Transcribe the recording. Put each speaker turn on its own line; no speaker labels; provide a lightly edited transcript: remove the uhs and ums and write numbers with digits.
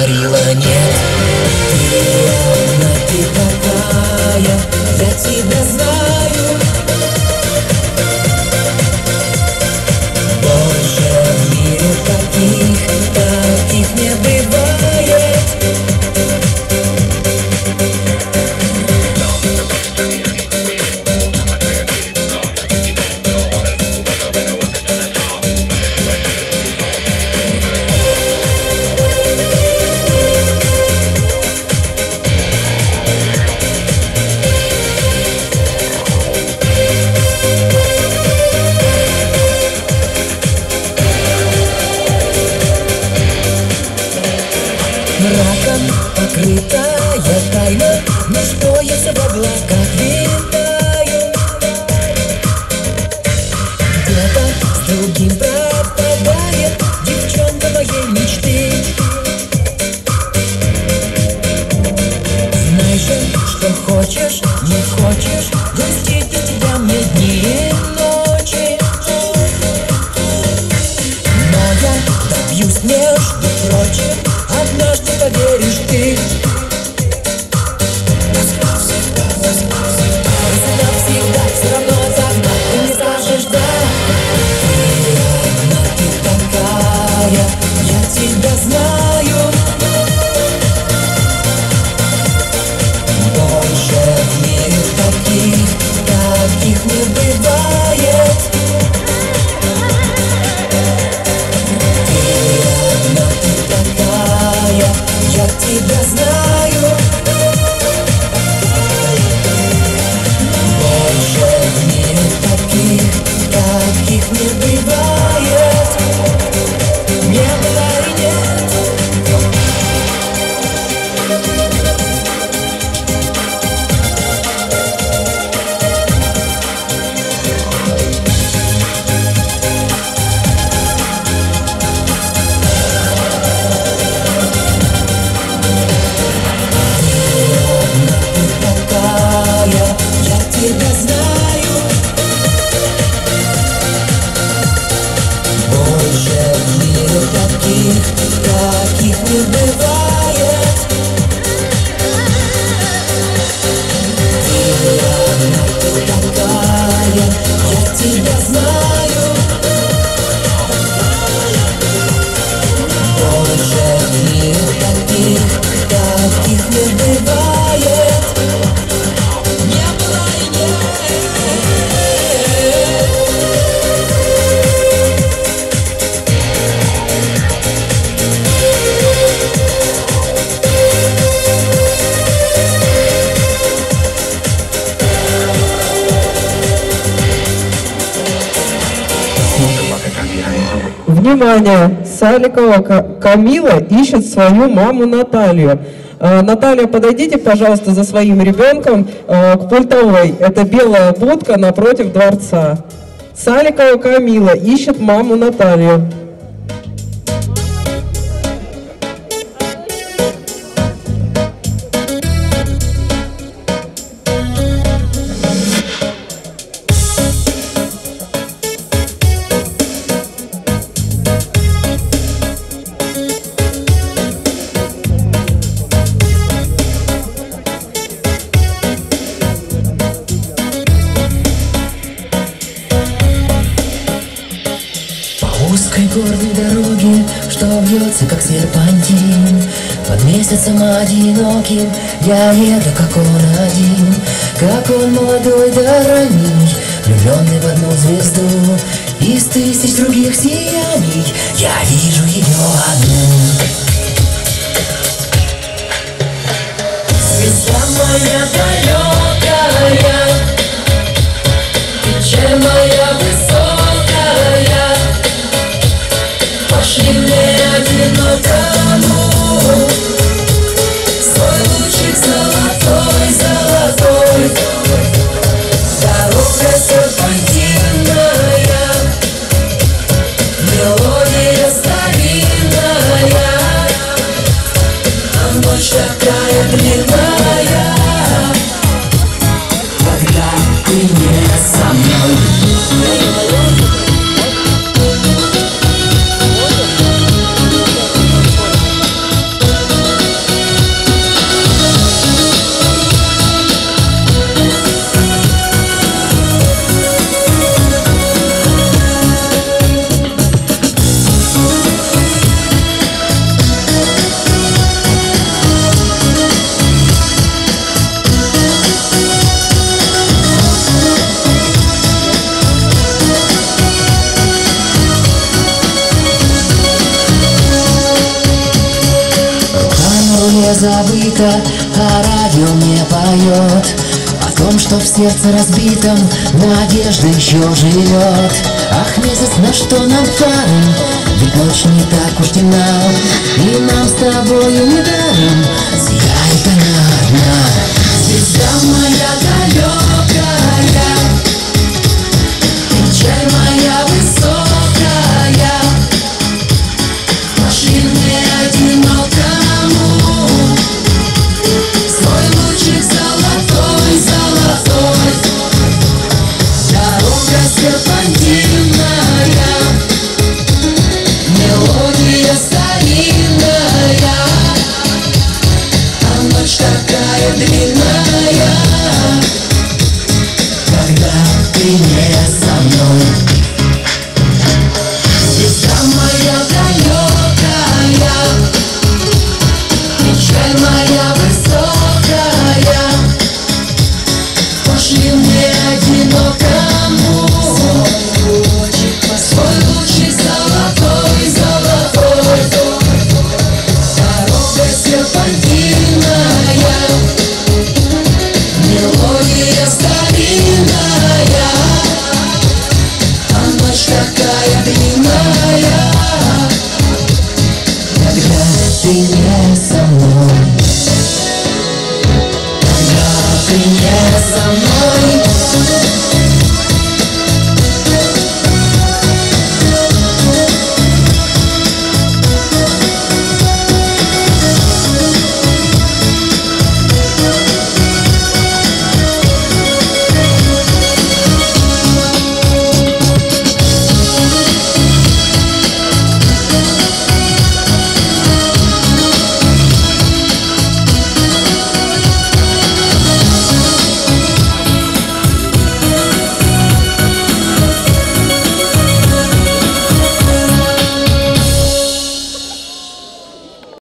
говорила нет. Ты одна, ты такая, я тебя знаю. Больше в мире таких не бывает. Мраком покрытая тайна, но что я в облаках витаю? Где-то с другим пропадает девчонка моей мечты. Знай же, что хочешь, не хочешь, грустить без тебя мне дни и ночи. Но я добьюсь, между прочим, однажды поверишь ты. Всегда, все равно завтра ты мне скажешь да. Ты одна, ты такая, я тебя знаю. Больше в мире таких не бывает. Ты одна, ты такая, я тебя знаю. Больше в мире таких не бывает. Не было и нет. Я тебя знаю. Больше в мире таких не бывает. Ты одна, ты такая, я тебя знаю. Больше в мире таких не бывает.
Внимание! Саликова Камила ищет свою маму Наталью. Наталья, подойдите, пожалуйста, за своим ребенком к пультовой. Это белая будка напротив дворца. Саликова Камила ищет маму Наталью.
Узкой горной дороги, что вьется, как серпантин, под месяцем одиноким я еду, как он один, как он молодой да ранний, влюбленный в одну звезду. Из тысяч других сияний я вижу ее одну. Звезда моя далекая, печаль моя высокая, пошли мне одинокому свой лучик золотой, золотой. Дорога серпантинная, мелодия старинная, а ночь такая длинная, когда ты не со мной. где забыто, а радио мне поет о том, что в сердце разбитом надежда еще живет. Ах, месяц, на что нам фары, ведь ночь не так уж темна, и нам с тобою недаром сияет она одна. Звезда моя далекая, печаль моя высокая, пошли мне одинокому свой лучик золотой, золотой. Дорога серпантинная, мелодия старинная, а ночь такая длинная, когда ты не со мной. Звезда моя далекая, печаль моя высокая, пошли мне одинокому свой лучик золотой, золотой. Дорога серпантинная, мелодия старинная, а ночь такая длинная, когда ты не со мной, когда ты не со мной.